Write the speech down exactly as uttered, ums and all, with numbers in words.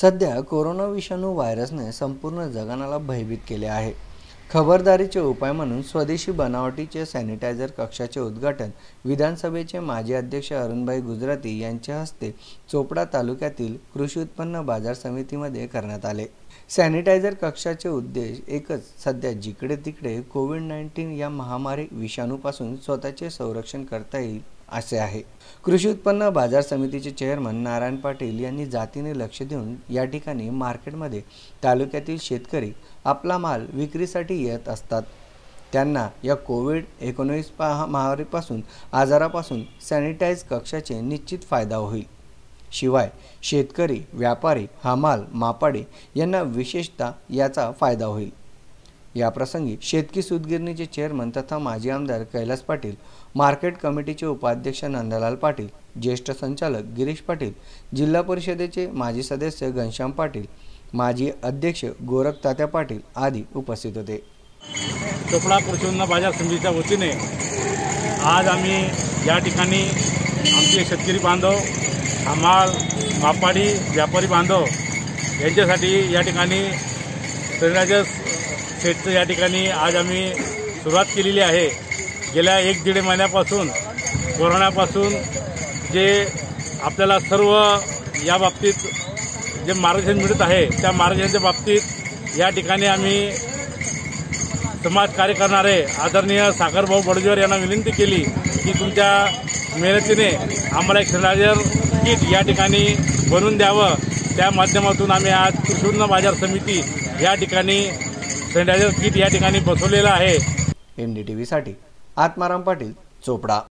सध्या कोरोना विषाणू व्हायरसने संपूर्ण जगाला भयभीत केले आहे। खबरदारीचे उपाय म्हणून स्वदेशी बनावटीचे सॅनिटायझर कक्षाचे उद्घाटन विधानसभेचे माजी अध्यक्ष अरुणभाई गुजराती यांच्या हस्ते चोपडा तालुक्यातील कृषी उत्पन्न बाजार समितीमध्ये करण्यात आले। सॅनिटायझर कक्षाचे उद्देश एकच, सध्या जिकडे तिकडे कोविड नाईन्टीन या महामारी विषाणूपासून स्वतःचे संरक्षण करता येईल असे आहे। कृषी उत्पन्न बाजार समितीचे चेअरमन नारायण पाटील यांनी जातीने लक्ष देऊन या ठिकाणी मार्केटमध्ये तालुक्यातील शेतकरी आपला माल विक्रीसाठी येत असतात। त्यांना या कोविड एकोणीस महामारीपासून आजारापासून सॅनिटाइज कक्षाचे निश्चित फायदा होईल। शिवाय शेतकरी, व्यापारी, हमाल, मापाडी यांना विशेषतः याचा फायदा होईल। या प्रसंगी शेतकी सूतगिरणीचे चेअरमन तथा माजी आमदार कैलास पाटील, मार्केट कमिटीचे उपाध्यक्ष नंदलाल पाटील, ज्येष्ठ संचालक गिरीश पाटील, जिल्हा परिषदेचे माजी सदस्य घनश्याम पाटील, माजी अध्यक्ष गोरख तात्या पाटील आदी उपस्थित होते। चोपडा कृषी उत्पन्न बाजार समितीच्या वतीने आज आम्ही या ठिकाणी आमचे शेतकरी बांधव, हमाल, मापाडी, व्यापारी बांधव यांच्यासाठी या ठिकाणी सॅनिटायझर सेटचं या ठिकाणी आज आम्ही सुरुवात केलेली आहे। गेल्या एक दीड महिन्यापासून कोरोनापासून जे आपल्याला सर्व या बाबतीत जे मार्गदर्शन मिळत आहे त्या मार्गदर्शनाच्या बाबतीत या ठिकाणी आम्ही समाजकार्य करणारे आदरणीय सागरभाऊ बडजोर यांना विनंती केली की तुमच्या मेहनतीने आम्हाला एक सॅनिटायझर किट या ठिकाणी बनवून द्यावं। त्या माध्यमातून आम्ही आज कृषी उत्पन्न बाजार समिती या ठिकाणी सॅनिटायझर किट या ठिकाणी बसवलेलं आहे। एन डी टी व्ही साठी आत्माराम पाटील, चोपडा।